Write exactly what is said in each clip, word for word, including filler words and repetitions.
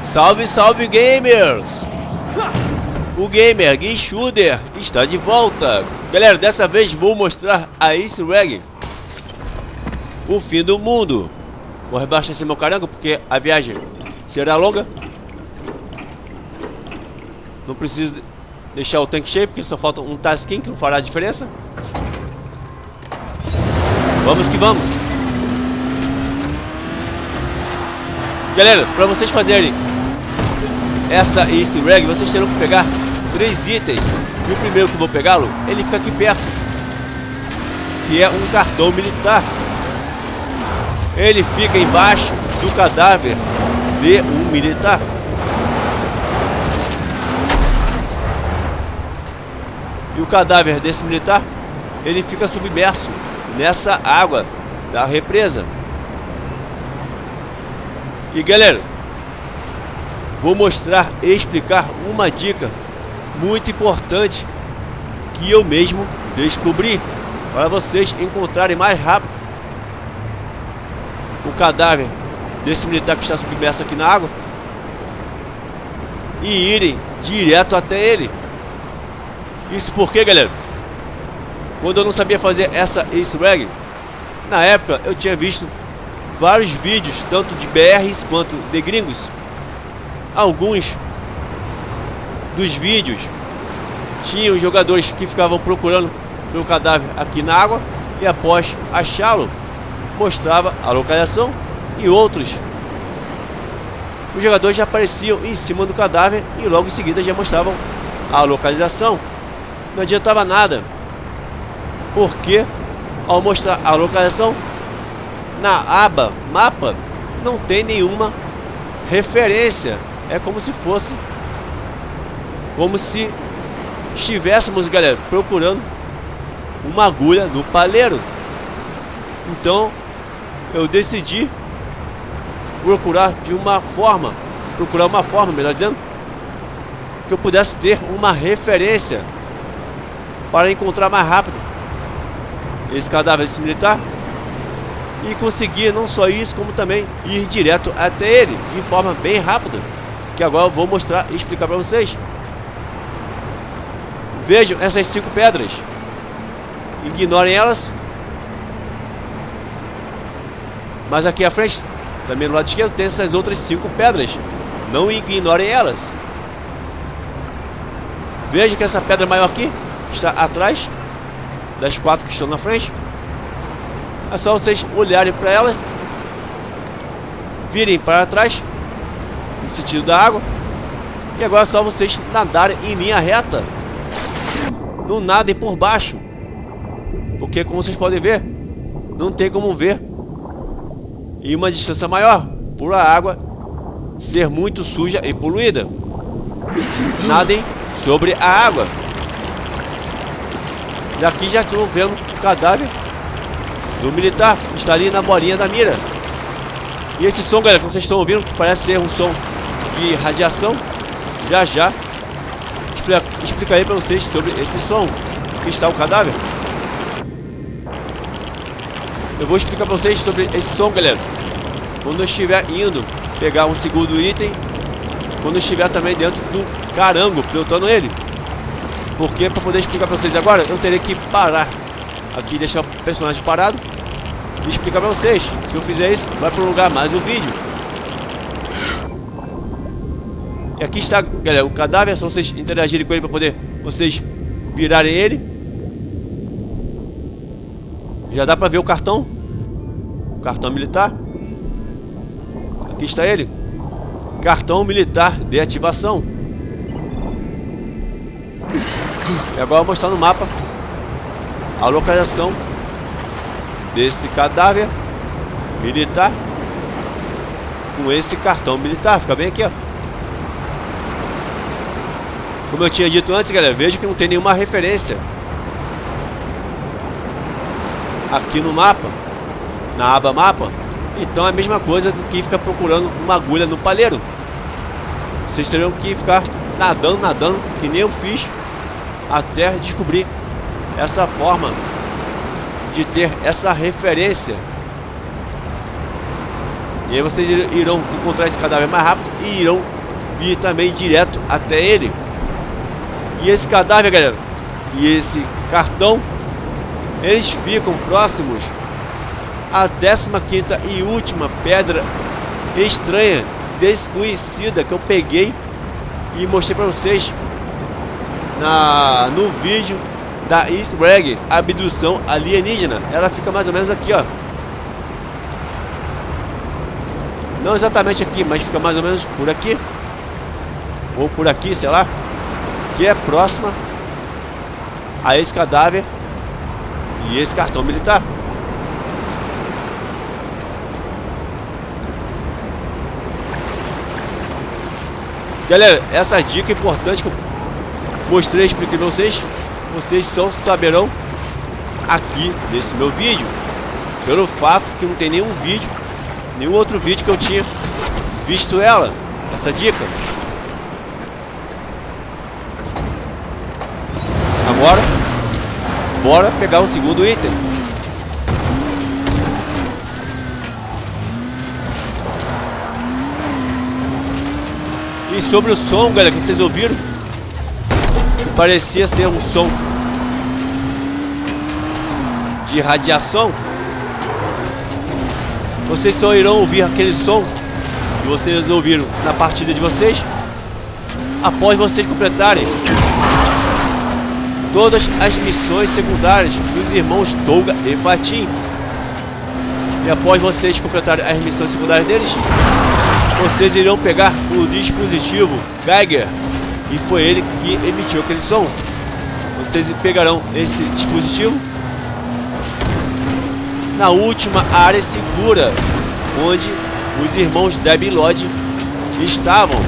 Salve, salve, gamers! O gamer Guichuder está de volta. Galera, dessa vez vou mostrar a easter egg, o fim do mundo. Vou rebaixar meu carango porque a viagem será longa. Não preciso deixar o tanque cheio porque só falta um tasquinho que não fará a diferença. Vamos que vamos. Galera, para vocês fazerem essa easter egg, vocês terão que pegar três itens. E o primeiro que eu vou pegá-lo, ele fica aqui perto, que é um cartão militar. Ele fica embaixo do cadáver de um militar. E o cadáver desse militar, ele fica submerso nessa água da represa. E galera, vou mostrar e explicar uma dica muito importante que eu mesmo descobri, para vocês encontrarem mais rápido o cadáver desse militar que está submerso aqui na água e irem direto até ele. Isso porque, galera, quando eu não sabia fazer essa easter egg, na época eu tinha visto vários vídeos, tanto de B Rs quanto de gringos. Alguns dos vídeos tinham jogadores que ficavam procurando pelo cadáver aqui na água e após achá-lo, mostrava a localização, e outros os jogadores já apareciam em cima do cadáver e logo em seguida já mostravam a localização. Não adiantava nada, porque ao mostrar a localização na aba mapa não tem nenhuma referência. É como se fosse como se estivéssemos, galera, procurando uma agulha no palheiro. Então eu decidi procurar de uma forma procurar uma forma, melhor dizendo, que eu pudesse ter uma referência para encontrar mais rápido esse cadáver desse militar e conseguir não só isso, como também ir direto até ele de forma bem rápida, que agora eu vou mostrar e explicar para vocês. Vejam essas cinco pedras, ignorem elas, mas aqui à frente, também no lado esquerdo, tem essas outras cinco pedras, não ignorem elas. Vejam que essa pedra maior aqui está atrás das quatro que estão na frente. É só vocês olharem para ela, virem para trás no sentido da água, e agora é só vocês nadarem em linha reta. Não nadem por baixo, porque como vocês podem ver, não tem como ver em uma distância maior, por a água ser muito suja e poluída. Nadem sobre a água. E aqui já estou vendo o cadáver do militar, está ali na bolinha da mira. E esse som, galera, que vocês estão ouvindo, que parece ser um som de radiação, já já explica, explicarei para vocês sobre esse som que está o cadáver. Eu vou explicar para vocês sobre esse som, galera, quando eu estiver indo pegar um segundo item, quando eu estiver também dentro do carango, pilotando ele. Porque para poder explicar para vocês agora, eu terei que parar aqui, deixar o personagem parado e explicar para vocês. Se eu fizer isso, vai prolongar mais o vídeo. E aqui está, galera, o cadáver. É só vocês interagirem com ele para poder vocês virarem ele. Já dá para ver o cartão, o cartão militar. Aqui está ele, cartão militar de ativação. E agora eu vou mostrar no mapa a localização desse cadáver militar com esse cartão militar. Fica bem aqui, ó. Como eu tinha dito antes, galera, veja que não tem nenhuma referência aqui no mapa, na aba mapa. Então é a mesma coisa do que ficar procurando uma agulha no palheiro. Vocês terão que ficar nadando, nadando, que nem eu fiz, até descobrir essa forma de ter essa referência. E aí vocês irão encontrar esse cadáver mais rápido e irão vir também direto até ele. E esse cadáver, galera, e esse cartão, eles ficam próximos à décima quinta e última pedra estranha, desconhecida, que eu peguei e mostrei pra vocês na, no vídeo da Easter egg, abdução alienígena. Ela fica mais ou menos aqui, ó. Não exatamente aqui, mas fica mais ou menos por aqui. Ou por aqui, sei lá. Que é próxima a esse cadáver e esse cartão militar. Galera, essa dica importante que eu mostrei e expliquei pra vocês, vocês só saberão aqui nesse meu vídeo. Pelo fato que não tem nenhum vídeo, nenhum outro vídeo que eu tinha visto ela, essa dica. Agora, bora pegar o segundo item. E sobre o som, galera, que vocês ouviram, que parecia ser um som de radiação, vocês só irão ouvir aquele som que vocês ouviram na partida de vocês após vocês completarem todas as missões secundárias dos irmãos Tolga e Fatin. E após vocês completarem as missões secundárias deles, vocês irão pegar o dispositivo Geiger, e foi ele que emitiu aquele som. Vocês pegarão esse dispositivo na última área segura, onde os irmãos Debbie Lodge estavam.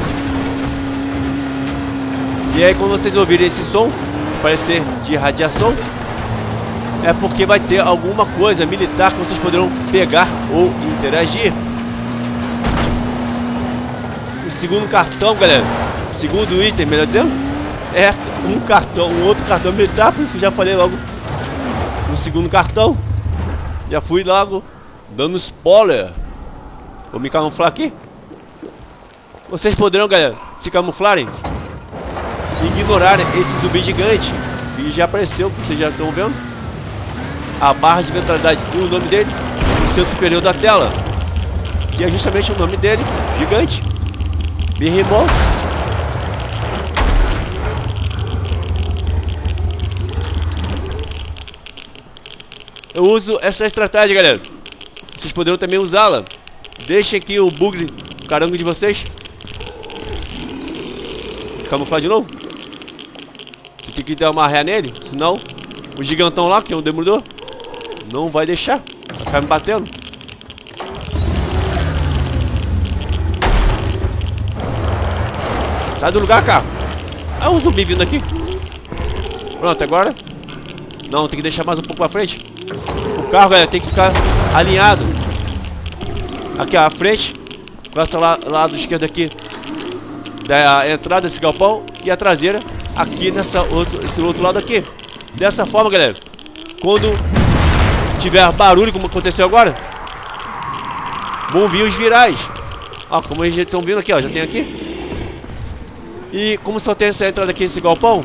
E aí, quando vocês ouvirem esse som parecer de radiação, é porque vai ter alguma coisa militar que vocês poderão pegar ou interagir. O segundo cartão, galera, o segundo item, melhor dizendo, é um cartão, um outro cartão militar, por isso que eu já falei logo no segundo cartão. Já fui logo dando spoiler. Vou me camuflar aqui. Vocês poderão, galera, se camuflarem, ignorar esse zumbi gigante que já apareceu, que vocês já estão vendo. A barra de mentalidade e o nome dele no centro superior da tela, que é justamente o nome dele, gigante, Behemoth. Eu uso essa estratégia, galera. Vocês poderão também usá-la. Deixem aqui o bugre, o carango de vocês. Camuflar de novo. Tem que dar uma ré nele, senão o gigantão lá, que é um demolidor, não vai deixar, vai ficar me batendo. Sai do lugar, carro. Ah, um zumbi vindo aqui. Pronto, agora não, tem que deixar mais um pouco pra frente. O carro, galera, tem que ficar alinhado. Aqui, ó, a frente com essa lá, lado esquerdo aqui da entrada desse galpão, e a traseira aqui nessa outro, esse outro lado aqui. Dessa forma, galera, quando tiver barulho como aconteceu agora, vão vir os virais. Ó, como eles já estão vindo aqui, ó, já tem aqui. E como só tem essa entrada aqui nesse galpão,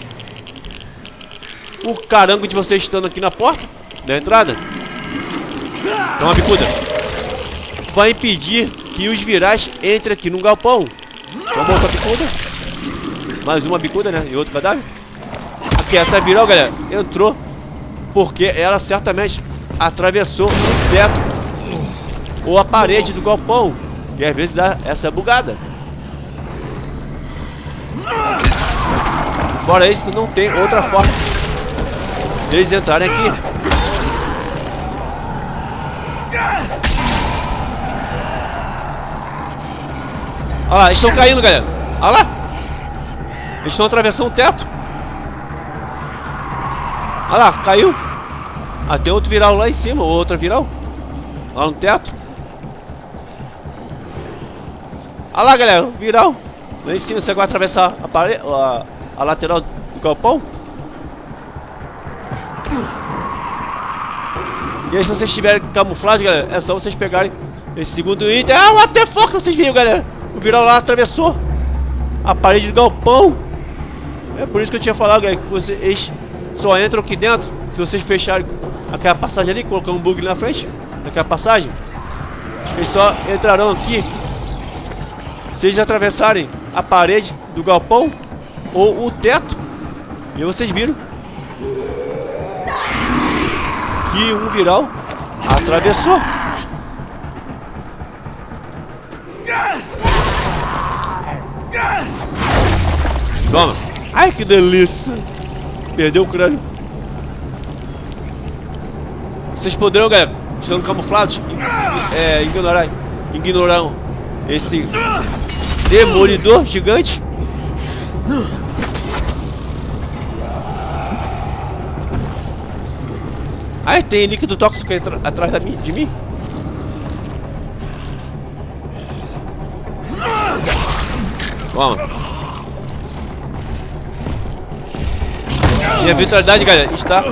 o carango de vocês estando aqui na porta da entrada, dá uma bicuda, vai impedir que os virais entrem aqui no galpão. Vamos botar a bicuda. Mais uma bicuda, né? E outro cadáver. Aqui, essa viral, galera, entrou porque ela certamente atravessou o teto ou a parede do galpão, que às vezes dá essa bugada. Fora isso, não tem outra forma deles entrarem aqui. Olha lá, eles estão caindo, galera. Olha lá. Eles estão atravessando o teto. Olha lá, caiu. Ah, tem outro viral lá em cima, ou outra viral lá no teto. Olha lá, galera, viral lá em cima. Você vai atravessar a parede, a, a lateral do galpão. E aí, se vocês tiverem camuflagem, galera, é só vocês pegarem esse segundo item. Ah, o what the fuck, vocês viram, galera? O viral lá atravessou a parede do galpão. É por isso que eu tinha falado, galera, que vocês só entram aqui dentro se vocês fecharem aquela passagem ali, colocando um bug na frente daquela passagem. Eles só entrarão aqui se eles atravessarem a parede do galpão ou o teto. E vocês viram que um viral atravessou. Toma. Ai, que delícia. Perdeu o crânio. Vocês poderão, galera, estando camuflados, é, ignorar, ignorar esse demolidor gigante. Ai, tem líquido tóxico aí atrás da mim, de mim. Toma. Minha vitalidade, galera, está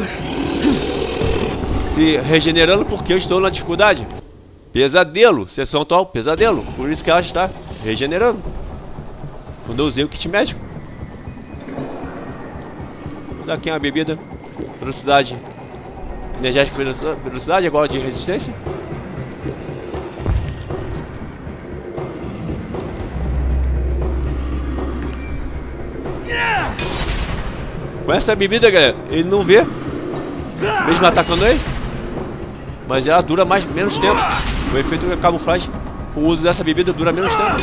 se regenerando porque eu estou na dificuldade. Pesadelo, sessão atual, pesadelo. Por isso que ela está regenerando. Quando eu usei o kit médico. Vou usar aqui uma bebida. Velocidade energética, velocidade, agora de resistência. Com essa bebida, galera, ele não vê, mesmo atacando ele, mas ela dura mais, menos tempo. O efeito de camuflagem, o uso dessa bebida dura menos tempo.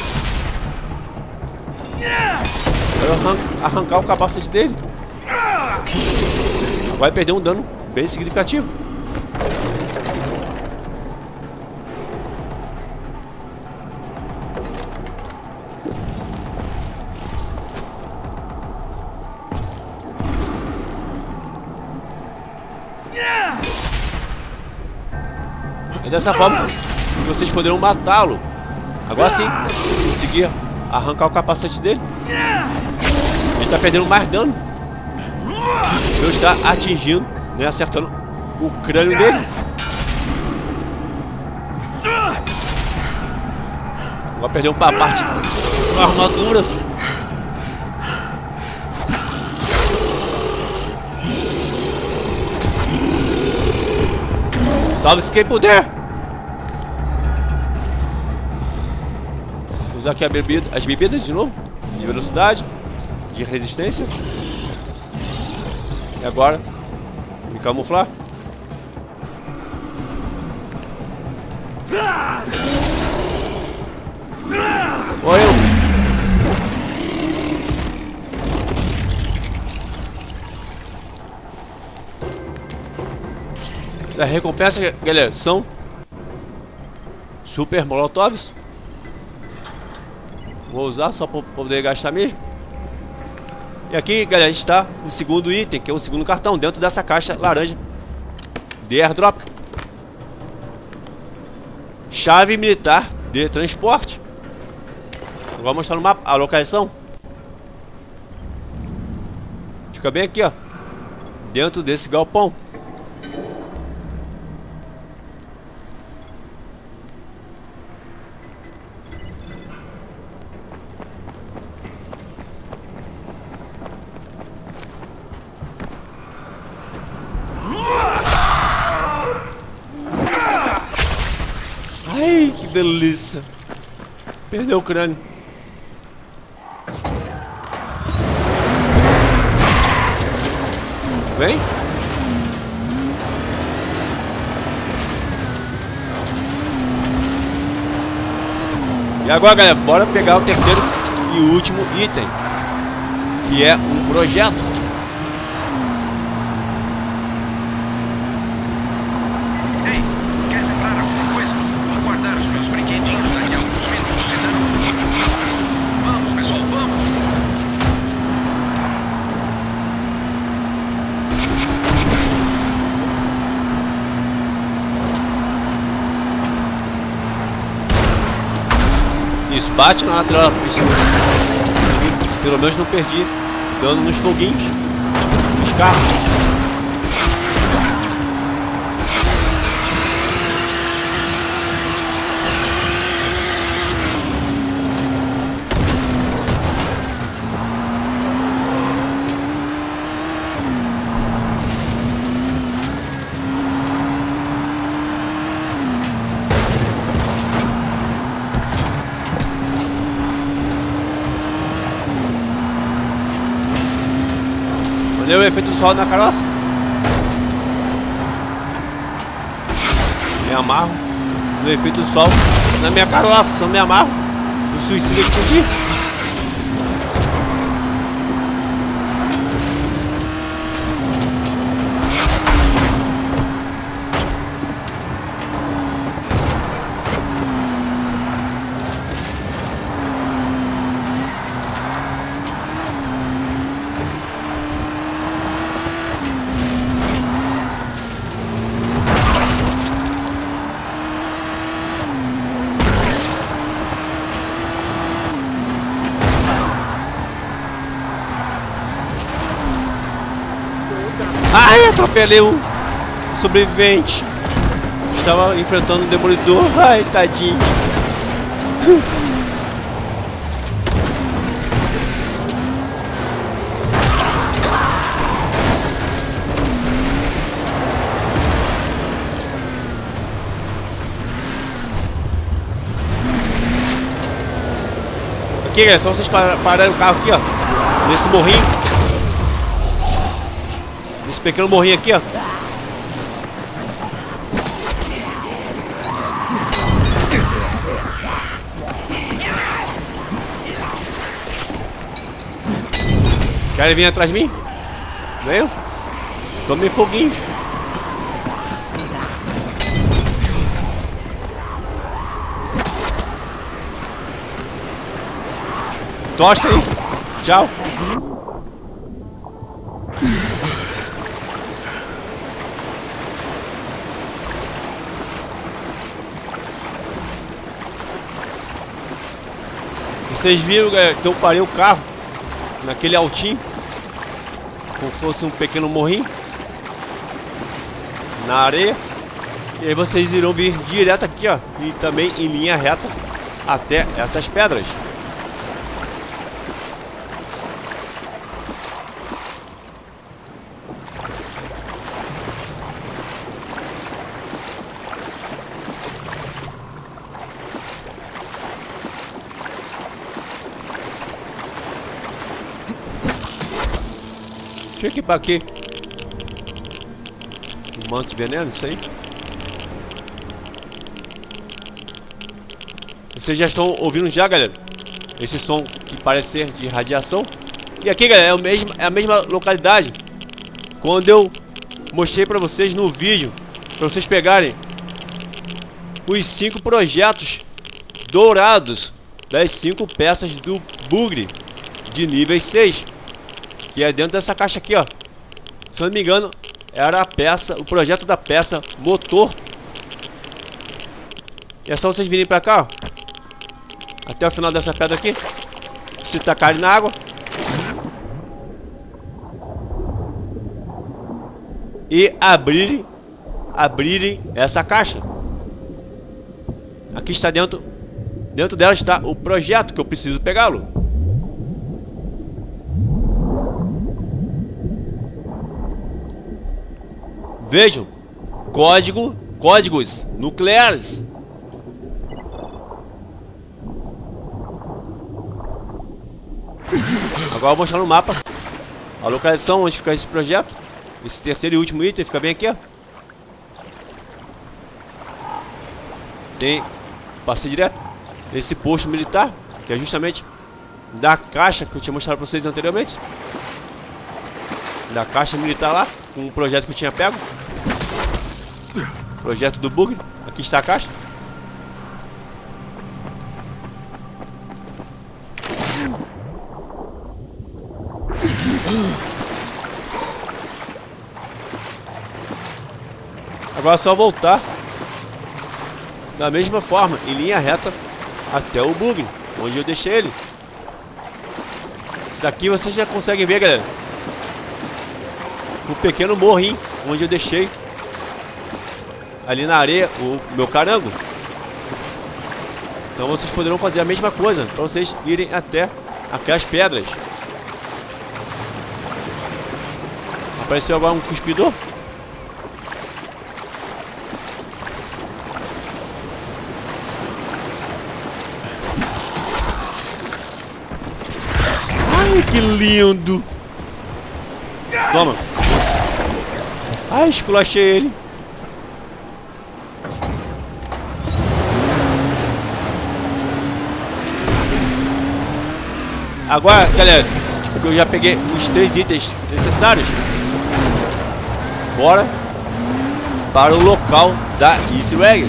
Vai arrancar, arrancar o capacete dele. Vai perder um dano bem significativo. É dessa forma que vocês poderão matá-lo. Agora sim, conseguir arrancar o capacete dele. Ele está perdendo mais dano. Ele está atingindo, né, acertando o crânio dele. Agora perdeu uma parte da armadura. Salve-se quem puder. Vou usar aqui a bebida, as bebidas de novo. De velocidade, de resistência. E agora, me camuflar. Ou eu. Essa recompensa, galera, são super molotovs. Vou usar só para poder gastar mesmo. E aqui, galera, está o segundo item, que é o segundo cartão, dentro dessa caixa laranja de airdrop. Chave militar de transporte. Vou mostrar no mapa a localização. Fica bem aqui, ó, dentro desse galpão. Ai, que delícia. Perdeu o crânio. Vem. E agora, galera, bora pegar o terceiro e último item, que é um projeto. Isso, bate na lateral da pista. Pelo menos não perdi dano nos foguinhos, nos carros. Deu o efeito do sol na carroça. Me amarro no efeito do sol na minha carroça. Só me amarro. O suicida explodir. Ai, atropelei o sobrevivente. Estava enfrentando um demolidor. Ai, tadinho. Aqui, galera, só vocês pararem o carro aqui, ó. Nesse morrinho. Esse pequeno morrinho aqui, ó. Querem vir atrás de mim? Veio? Tomei foguinho. Tosta aí. Tchau. Vocês viram, galera, que eu parei o carro naquele altinho, como se fosse um pequeno morrinho na areia. E aí vocês irão vir direto aqui, ó, e também em linha reta até essas pedras. Deixa eu equipar aqui um manto de veneno, isso aí. Vocês já estão ouvindo já, galera, esse som que parece ser de radiação. E aqui, galera, é, o mesmo, é a mesma localidade quando eu mostrei pra vocês no vídeo, pra vocês pegarem os cinco projetos dourados das cinco peças do bugre de nível seis. Que é dentro dessa caixa aqui, ó. Se eu não me engano, era a peça, o projeto da peça motor. E é só vocês virem pra cá, ó, até o final dessa pedra aqui. Se tacarem na água e abrirem Abrirem essa caixa. Aqui está dentro. Dentro dela está o projeto que eu preciso pegá-lo. Vejam, código, códigos nucleares. Agora eu vou mostrar no mapa a localização onde fica esse projeto. Esse terceiro e último item fica bem aqui, ó. Tem, passei direto esse posto militar, que é justamente da caixa que eu tinha mostrado para vocês anteriormente. Da caixa militar lá, com o projeto que eu tinha pego. Projeto do bugre. Aqui está a caixa. Agora é só voltar da mesma forma, em linha reta, até o bugre, onde eu deixei ele. Daqui vocês já conseguem ver, galera, o pequeno morrinho onde eu deixei ali na areia o meu carango. Então vocês poderão fazer a mesma coisa para vocês irem até aquelas pedras. Apareceu agora um cuspidor. Ai, que lindo! Toma. Ai, esculachei ele. Agora, galera, eu já peguei os três itens necessários. Bora para o local da easter egg.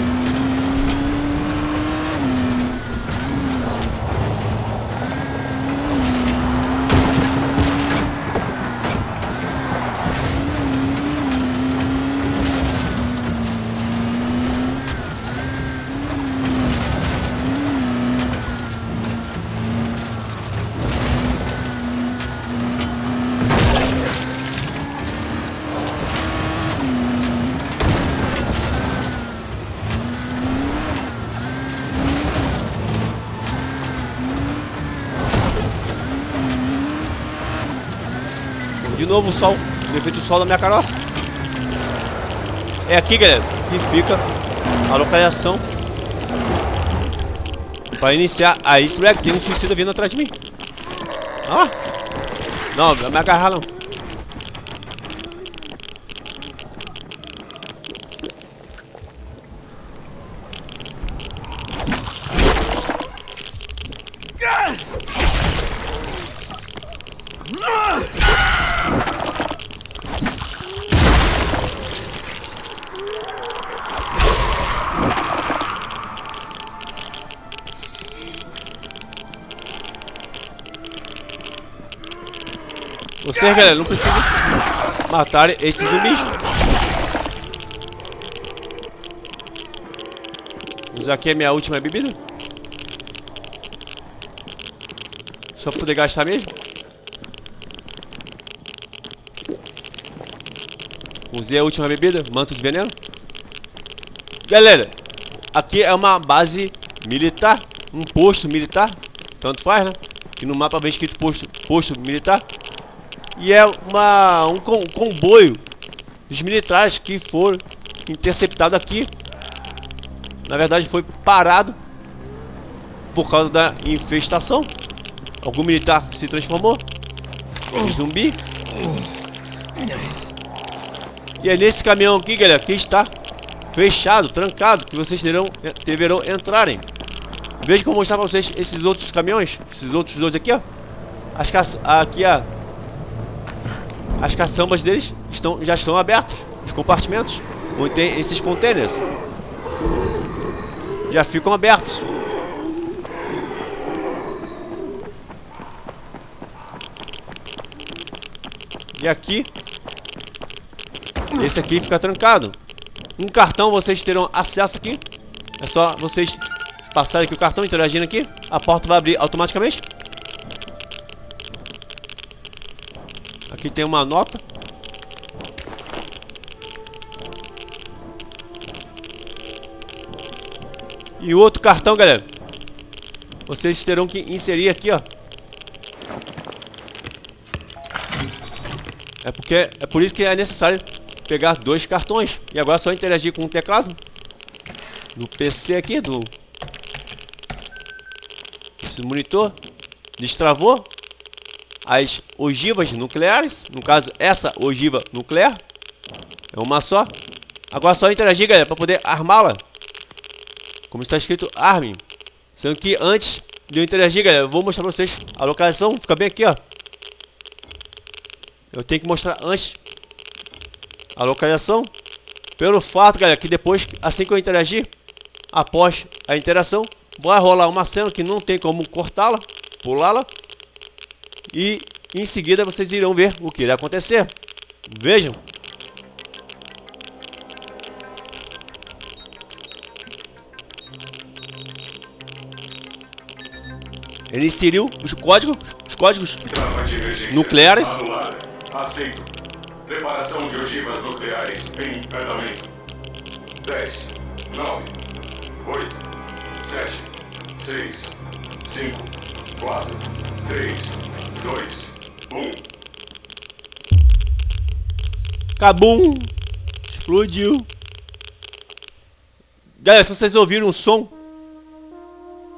De novo o sol, o efeito sol da minha carroça. É aqui, galera, que fica a localização para iniciar a easter egg. Tem um suicida vindo atrás de mim. Ah! Não, não vai me agarrar não. Vocês, galera, não precisam matar esses zumbis. Vou usar aqui a minha última bebida. Só pra poder gastar mesmo. Usei a última bebida, manto de veneno. Galera, aqui é uma base militar, um posto militar, tanto faz, né? Que no mapa vem escrito posto, posto militar. E é uma, um comboio dos militares que foram interceptados aqui. Na verdade foi parado por causa da infestação. Algum militar se transformou em zumbi. E é nesse caminhão aqui, galera, que está fechado, trancado, que vocês terão, deverão entrarem. Veja que eu vou mostrar para vocês esses outros caminhões. Esses outros dois aqui, ó. As caça aqui, ó. As caçambas deles estão, já estão abertas. Os compartimentos onde tem esses containers já ficam abertos. E aqui, esse aqui fica trancado. Um cartão vocês terão acesso aqui. É só vocês passarem aqui o cartão, interagindo aqui. A porta vai abrir automaticamente. Aqui tem uma nota. E o outro cartão, galera, vocês terão que inserir aqui, ó. É porque é por isso que é necessário pegar dois cartões. E agora é só interagir com o teclado do P C aqui, do esse monitor. Destravou as ogivas nucleares. No caso, essa ogiva nuclear é uma só. Agora é só interagir, galera, para poder armá-la. Como está escrito, arme. Sendo que antes de eu interagir, galera, eu vou mostrar para vocês a localização. Fica bem aqui, ó. Eu tenho que mostrar antes a localização. Pelo fato, galera, que depois, assim que eu interagir, após a interação, vai rolar uma cena que não tem como cortá-la, pulá-la. E em seguida vocês irão ver o que irá acontecer. Vejam. Ele inseriu os códigos, os códigos nucleares. Aceito. Preparação de ogivas nucleares em andamento. dez, nove, oito, sete, seis, cinco, quatro, três, dois, um. Cabum! Explodiu. Galera, se vocês ouviram um som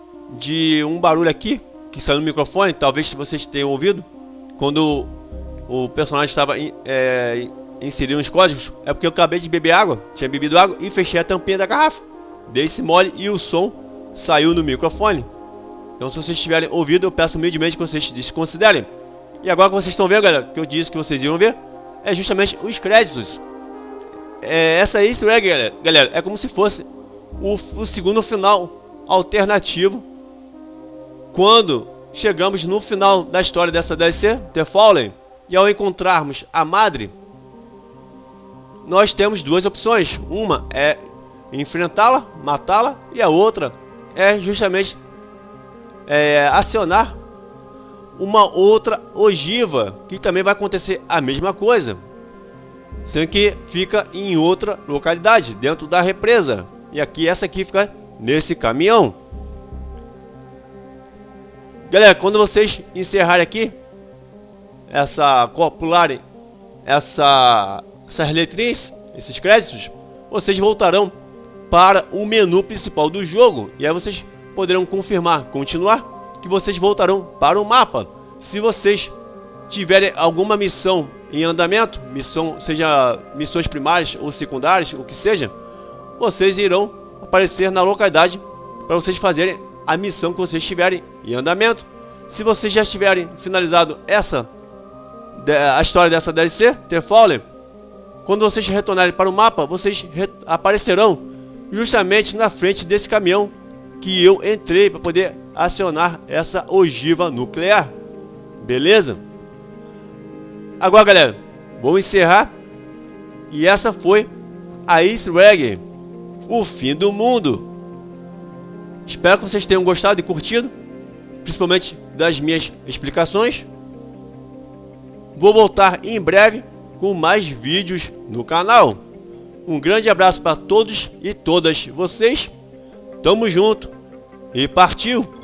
de um barulho aqui que saiu no microfone, talvez vocês tenham ouvido quando o personagem estava é, inserindo os códigos, é porque eu acabei de beber água, tinha bebido água e fechei a tampinha da garrafa. Dei esse mole e o som saiu no microfone. Então se vocês tiverem ouvido, eu peço humildemente que vocês desconsiderem. E agora que vocês estão vendo, galera, que eu disse que vocês iam ver, é justamente os créditos. É, essa easter egg, galera, galera, é como se fosse o, o segundo final alternativo. Quando chegamos no final da história dessa D L C, The Fallen, e ao encontrarmos a Madre, nós temos duas opções. Uma é enfrentá-la, matá-la, e a outra é justamente é, acionar uma outra ogiva, que também vai acontecer a mesma coisa, sendo que fica em outra localidade, dentro da represa. E aqui, essa aqui fica nesse caminhão. Galera, quando vocês encerrarem aqui, essa, pularem essa, essas letrinhas, esses créditos, vocês voltarão para o menu principal do jogo. E aí vocês poderão confirmar, continuar, que vocês voltarão para o mapa. Se vocês tiverem alguma missão em andamento, missão, seja missões primárias ou secundárias, o que seja, vocês irão aparecer na localidade para vocês fazerem a missão que vocês tiverem em andamento. Se vocês já tiverem finalizado essa a história dessa D L C, The Fallen, quando vocês retornarem para o mapa, vocês aparecerão justamente na frente desse caminhão que eu entrei para poder acionar essa ogiva nuclear. Beleza? Agora, galera, vou encerrar. E essa foi a easter egg, o fim do mundo. Espero que vocês tenham gostado e curtido, principalmente das minhas explicações. Vou voltar em breve com mais vídeos no canal. Um grande abraço para todos e todas vocês. Tamo junto e partiu!